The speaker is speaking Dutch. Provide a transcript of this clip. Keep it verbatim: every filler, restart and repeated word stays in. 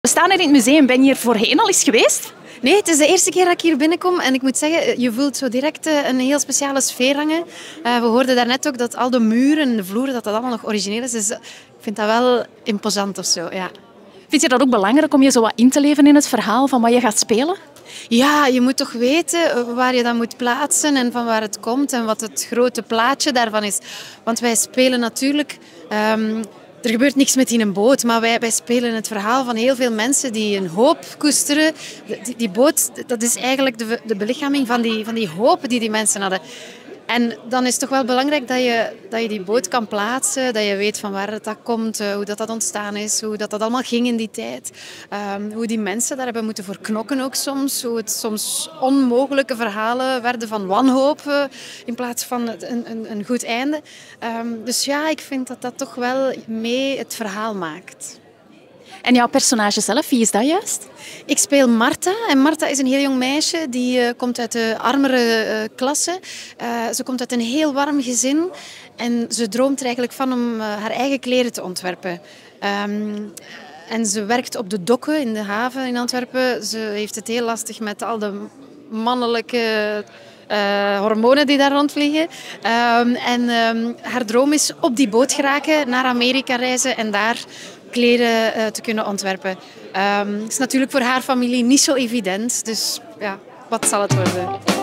We staan hier in het museum. Ben je hier voorheen al eens geweest? Nee, het is de eerste keer dat ik hier binnenkom en ik moet zeggen, je voelt zo direct een heel speciale sfeer hangen. Uh, we hoorden daarnet ook dat al de muren en de vloeren dat dat allemaal nog origineel is. Dus ik vind dat wel imposant of zo, ja. Vind je dat ook belangrijk om je zo wat in te leven in het verhaal van wat je gaat spelen? Ja, je moet toch weten waar je dat moet plaatsen en van waar het komt en wat het grote plaatje daarvan is. Want wij spelen natuurlijk... Um, Er gebeurt niks met in een boot, maar wij, wij spelen het verhaal van heel veel mensen die een hoop koesteren. Die, die boot, dat is eigenlijk de, de belichaming van die, van die hoop die die mensen hadden. En dan is het toch wel belangrijk dat je, dat je die boot kan plaatsen, dat je weet van waar het dat komt, hoe dat, dat ontstaan is, hoe dat, dat allemaal ging in die tijd. Um, hoe die mensen daar hebben moeten voor knokken ook soms, hoe het soms onmogelijke verhalen werden van wanhoop uh, in plaats van een, een, een goed einde. Um, dus ja, ik vind dat dat toch wel mee het verhaal maakt. En jouw personage zelf, wie is dat juist? Ik speel Marta en Marta is een heel jong meisje die uh, komt uit de armere uh, klasse. Uh, ze komt uit een heel warm gezin en ze droomt er eigenlijk van om uh, haar eigen kleren te ontwerpen. Um, en ze werkt op de dokken in de haven in Antwerpen. Ze heeft het heel lastig met al de mannelijke... Uh, hormonen die daar rondvliegen. Um, en um, haar droom is op die boot geraken, naar Amerika reizen en daar kleren uh, te kunnen ontwerpen. Het um, is natuurlijk voor haar familie niet zo evident, dus ja, wat zal het worden?